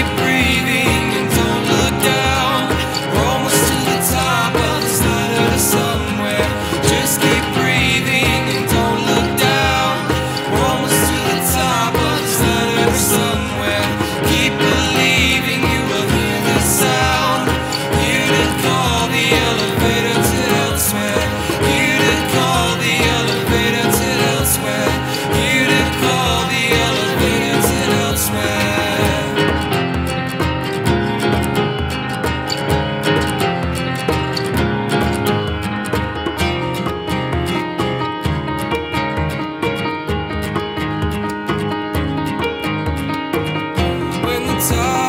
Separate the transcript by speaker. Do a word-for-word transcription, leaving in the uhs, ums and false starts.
Speaker 1: keep breathing and don't look down. We're almost to the top of this ladder to somewhere. Just keep breathing and don't look down. We're almost to the top of this ladder to somewhere. Keep believing you will hear the sound. You did call the elevator to elsewhere. You did call the elevator to elsewhere. You did call the elevator to elsewhere. When the time